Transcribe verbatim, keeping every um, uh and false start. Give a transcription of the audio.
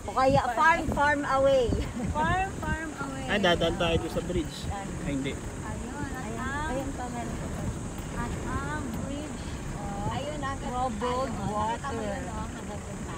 O kaya farm, farm away. Farm, farm away. Ay, dadaan tayo doon sa bridge. Ay, hindi. Ayun, at Ayun, ang, ayun pa meron pa. at ang bridge. Ayun, Troubled water.